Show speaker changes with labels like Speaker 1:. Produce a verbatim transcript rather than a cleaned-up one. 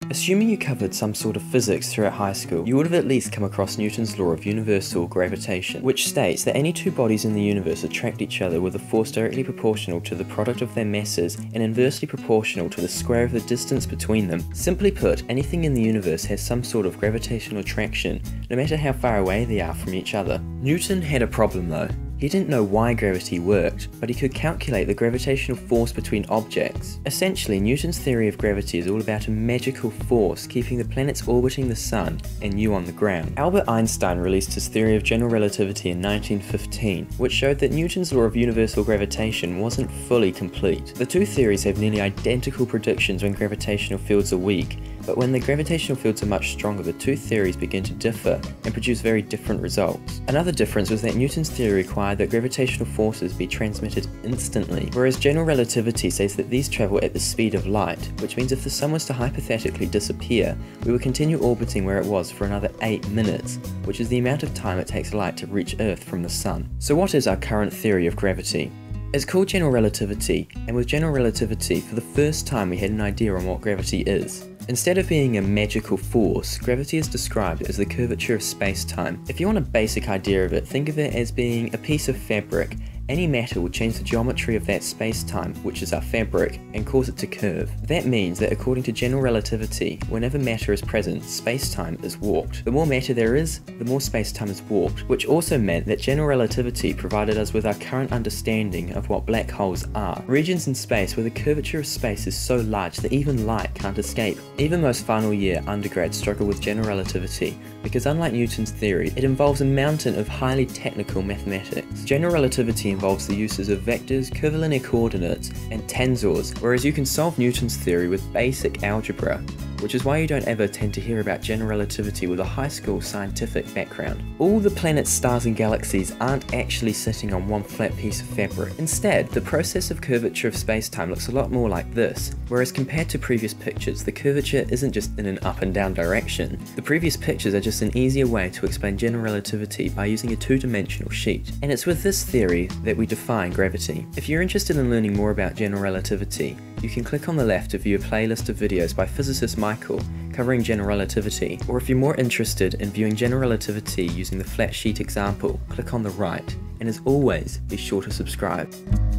Speaker 1: Assuming you covered some sort of physics throughout high school, you would have at least come across Newton's law of universal gravitation, which states that any two bodies in the universe attract each other with a force directly proportional to the product of their masses and inversely proportional to the square of the distance between them. Simply put, anything in the universe has some sort of gravitational attraction, no matter how far away they are from each other. Newton had a problem though. He didn't know why gravity worked, but he could calculate the gravitational force between objects. Essentially, Newton's theory of gravity is all about a magical force keeping the planets orbiting the sun and you on the ground. Albert Einstein released his theory of general relativity in nineteen fifteen, which showed that Newton's law of universal gravitation wasn't fully complete. The two theories have nearly identical predictions when gravitational fields are weak, but when the gravitational fields are much stronger, the two theories begin to differ and produce very different results. Another difference was that Newton's theory required that gravitational forces be transmitted instantly, whereas general relativity says that these travel at the speed of light, which means if the sun was to hypothetically disappear, we would continue orbiting where it was for another eight minutes, which is the amount of time it takes light to reach Earth from the sun. So what is our current theory of gravity? It's called general relativity, and with general relativity, for the first time we had an idea on what gravity is. Instead of being a magical force, gravity is described as the curvature of space-time. If you want a basic idea of it, think of it as being a piece of fabric. Any matter will change the geometry of that space-time, which is our fabric, and cause it to curve. That means that according to general relativity, whenever matter is present, space-time is warped. The more matter there is, the more space-time is warped, which also meant that general relativity provided us with our current understanding of what black holes are. Regions in space where the curvature of space is so large that even light can't escape. Even most final year undergrads struggle with general relativity, because unlike Newton's theory, it involves a mountain of highly technical mathematics. General relativity involves the uses of vectors, curvilinear coordinates, and tensors, whereas you can solve Newton's theory with basic algebra, which is why you don't ever tend to hear about general relativity with a high school scientific background. All the planets, stars, and galaxies aren't actually sitting on one flat piece of fabric. Instead, the process of curvature of space-time looks a lot more like this, whereas compared to previous pictures, the curvature isn't just in an up and down direction. The previous pictures are just an easier way to explain general relativity by using a two-dimensional sheet. And it's with this theory that we define gravity. If you're interested in learning more about general relativity, you can click on the left to view a playlist of videos by physicist Michael covering general relativity, or if you're more interested in viewing general relativity using the flat sheet example, click on the right, and as always, be sure to subscribe.